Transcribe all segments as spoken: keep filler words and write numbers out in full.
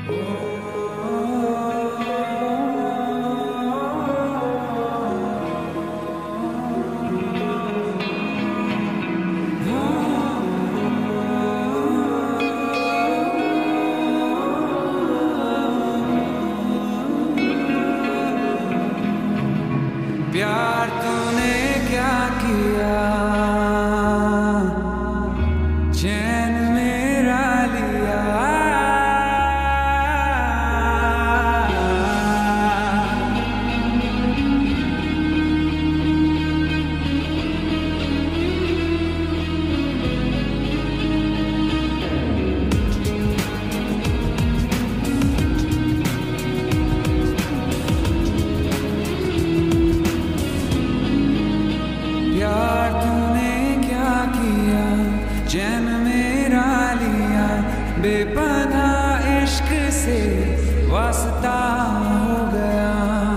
प्यार तूने क्या किया, चैन मेरा लिया। प्यार तूने क्या किया, चैन मेरा लिया। बेपनाह इश्क से वास्ता हो गया,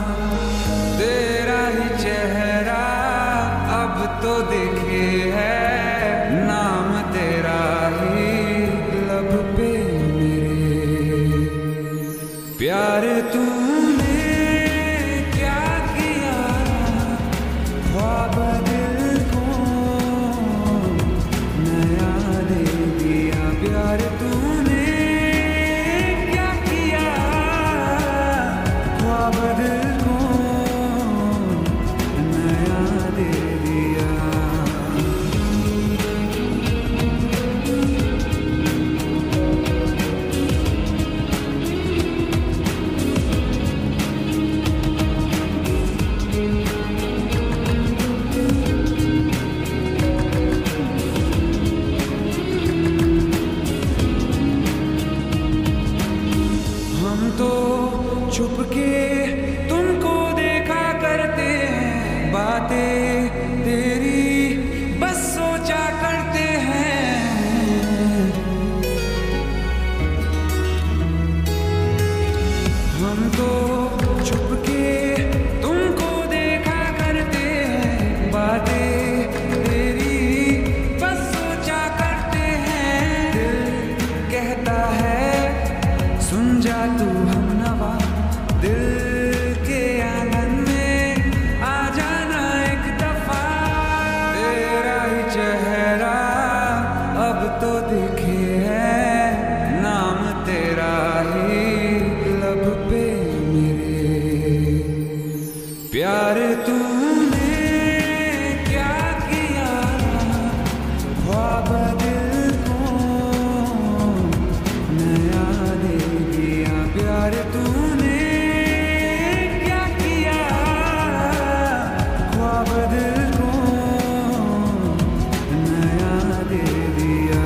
तेरा ही चेहरा अब तो दिखे है, नाम तेरा ही लब पे मेरे। प्यार तूने क्या किया, ख्वाब दिल को नया दे दिया। प्यार तूने क्या किया, ख्वाब दिल को नया दे दिया। हम तो छुप के तुमको देखा करते हैं, बातें तेरी बस सोचा करते हैं। हम तो छुप के तुमको देखा करते हैं, बातें तेरी बस सोचा करते हैं। दिल कहता है सुन जा तू हमनवा, दिल के आंगन में आ जाना एक दफा। तेरा ही चेहरा अब तो दिखे है, नाम तेरा ही लब पे मेरे। प्यार तूने क्या किया, ख्वाब दिल को नया दे दिया। प्यार तूने क्या किया, ख्वाब दिल को नया दे दिया।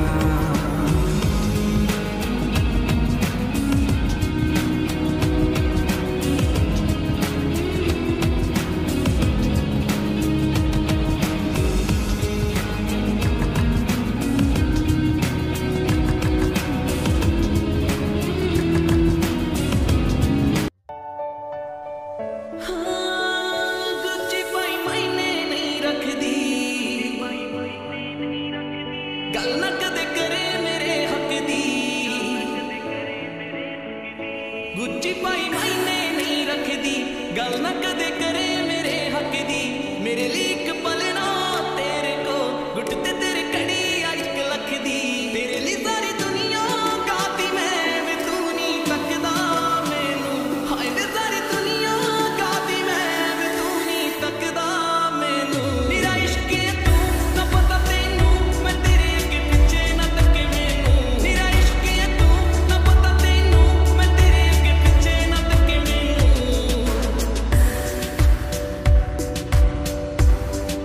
गल ना कदे करे मेरे हक दी, गुच्ची पाई मायने नहीं रखदी। गल ना कदे करे मेरे हक दी, मेरे लिए एक पल ना तेरे को गुट ते तेरे कड़ी आई एक लख दी। तेरे लिए सारी दुनिया गाती मैं, वे तू नहीं तकदा मैनू। हाय वे सारी दुनिया गाती मैं, वे तू नहीं तकदा मैनू। मेरा इश्क है तू ना पता तेनू, मैं तेरे अगे पिछे ना तके मैनू। मेरा इश्क है तू ना पता तेनू, मैं तेरे अगे पिछे ना तके मैनू।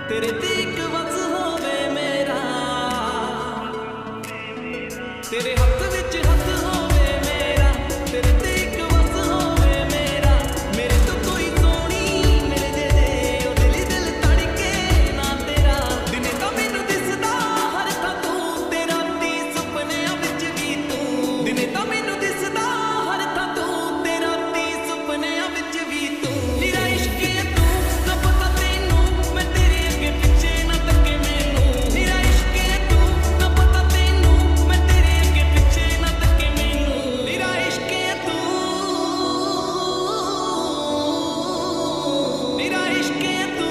तेरे ते एक वस होवे मेरा, तेरे हथ विच हथ होवे मेरा, तेरे ते एक वस होवे मेरा, मेरे तो कोई सोनी मिल जे दे ओ दिल दिल तड़के ना तेरा, दिने तां मैनू दिसदा हर थां तू, ते राती सुपनियां विच भी तू, दिने तां मैनू दिसदा हर थां तू, ते राती सुपनियां विच भी तू, तेरा इश्क है तू ना पता तैनू, मैं तेरे अगे पिछे ना तके मैनू, तेरा इश्क है तू ना पता तैनू, मैं तेरे अगे पिछे ना तके मैनू, तेरा इश्क है तू, तेरा इश्क है तू।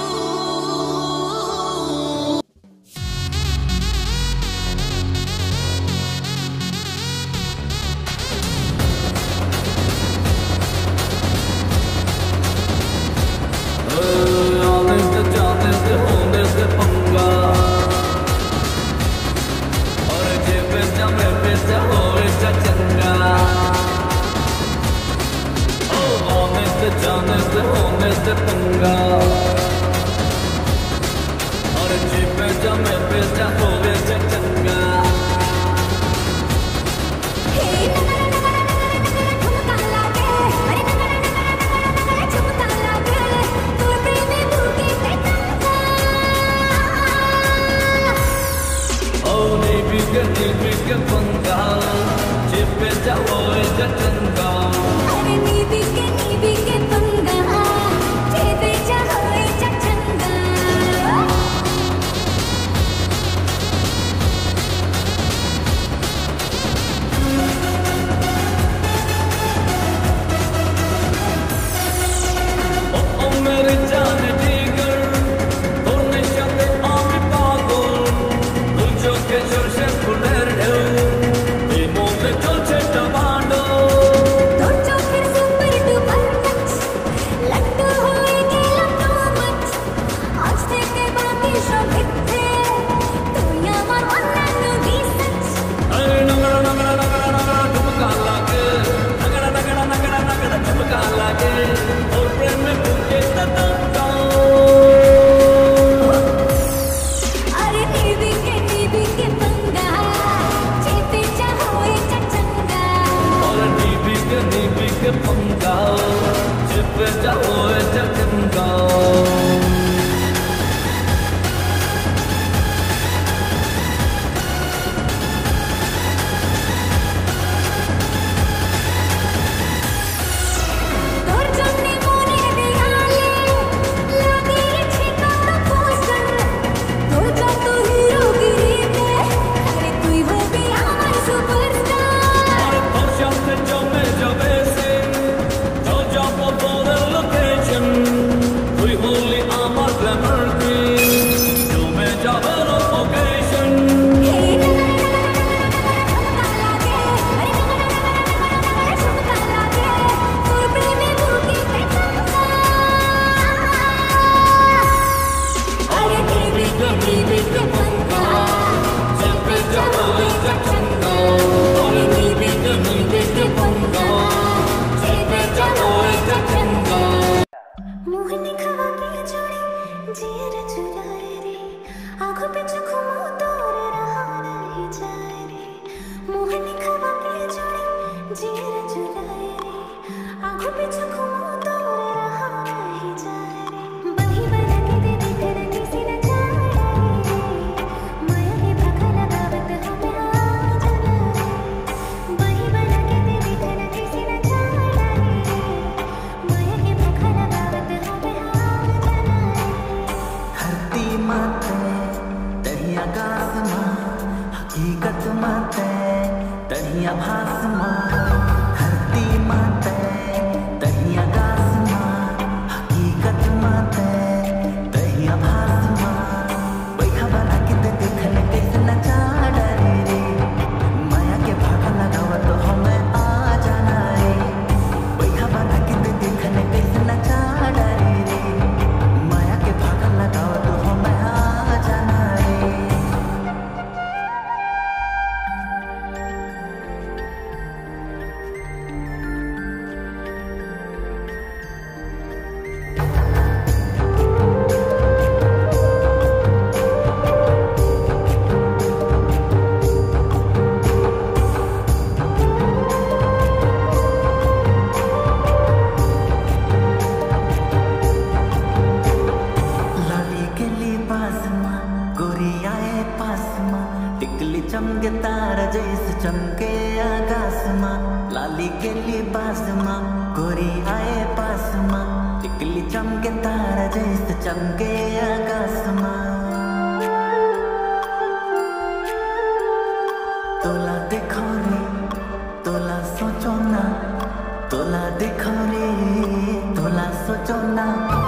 आने से जाने से होने से पंगा, और जे पे जमे पे से होए जा चंगा, ओ आने से जाने से होने से पंगा, और जे पे जमे पे से होए जा चंगा। नी बिके पंगा, चिपे जा होए जा चंगा, अरे नी बिके नी बिके पंगा, चिपे जा होए जा चंगा। ओ ओ मेरी जान जिगर, तो नशा पे आमी पागल, तुझो के जोर से फुलेर ढेउ, ये मुंह में चलचे टमाटो, तो जो फिर सुपर डुपर टच, लट्टू होए गेला तो मच, आज থেকে বাকি সব মিথ্যে, তুই আমার অন্যান্য রিসার্চ। अरे नगड़ा नगड़ा नगड़ा नगड़ा झुमका लागे, नगड़ा नगड़ा नगड़ा नगड़ा झुमका लागे, और प्रेम में भूखे ततंगा। अरे नी बिके नी बिके पंगा, चिपे जा होए जा चंगा। और नी बिके नी बिके पंगा, चिपे जा होए जा चंगा। তোর জন্য মনের দেয়ালে লাগিয়েছি কত পোস্টার, তোর যত হিরোগিরিতে, আরে তুই হবি আমার সুপারস্টার। और शाम जो में जब से जो जो पर लोकेशन, कोई होली आमार ग्लैमर क्वीन, जो में जब लोकेशन। हे ঠুমকা লাগে, আরে ঠুমকা লাগে, তোর প্রেমে বুকেতে চমকা। अरे नी बिके नी बिके पंगा, चिपे जा होए जा चंगा। अरे नी बिके नी बिके पंगा, चिपे जा होए जा चंगा। मोहनी खवा के जोड़ी जीर चुराए रे, आँखों पे चुखुमो तोर रहा नहीं जाए रे। मोहनी खवा के जोड़ी जीर चुराए रे, आँखों पे चुखुमो तोर रहा नहीं जाए रे। बही बना के दे दे तेरा किसी न जाए रे, माया के भका लगावत हमें आ जाना रे। बही बना के दे दे तेरा किसी न जाए रे, माया के भका लगावत हमें आ जाना रे। धरती माते दरिया जैस चमके आकाशमा लाली गेली बासमा गोरी आए पासमा टिकली चमके तारा जैस चमके आकाशमा तोला देखो रे तोला सोचो ना तोला देखो रे तोला सोचो ना